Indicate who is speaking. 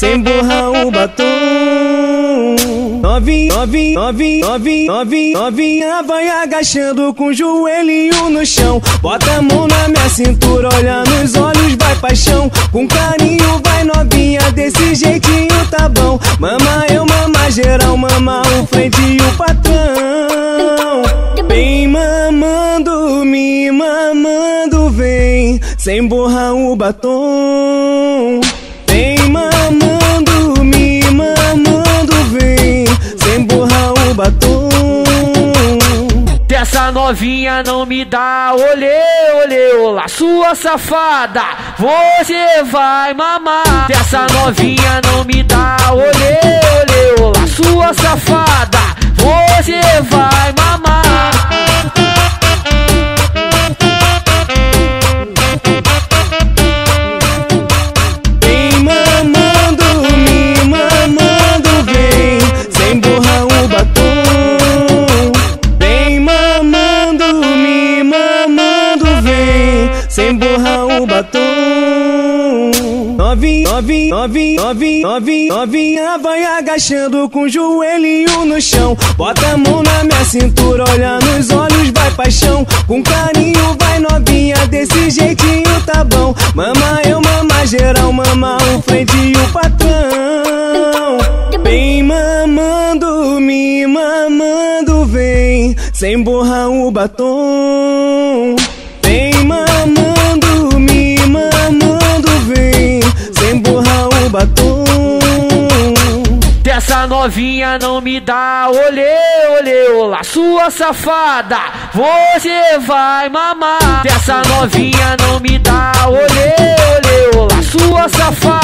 Speaker 1: sem borrar o batom. Novinha vai agachando com o joelhinho no chão. Bota a mão na minha cintura, olha nos olhos, vai paixão. Com carinho vai novinha, desse jeitinho tá bom. Mama eu, mama geral, mama o frente e o patrão. Vem mamando, me mamando, vem, sem borrar o batom. Vem mamando, me mamando, vem, sem borrar o batom.
Speaker 2: Se essa novinha não me dá olê, olá, sua safada, você vai mamar. Se essa novinha não me dá olê, olá, sua safada, você vai mamar.
Speaker 1: Sem borrar o batom. Novinha vai agachando com o joelhinho no chão. Bota a mão na minha cintura, olha nos olhos, vai paixão. Com carinho vai novinha, desse jeitinho tá bom. Mama eu, mama geral, mama o frente e o patrão. Vem mamando, me mamando, vem, sem borrar o batom. Vem mamando, me mamando, vem, sem borrar o batom.
Speaker 2: Se essa novinha não me dá olê, olá, sua safada, você vai mamar. Se essa novinha não me dá olê, olá, sua safada,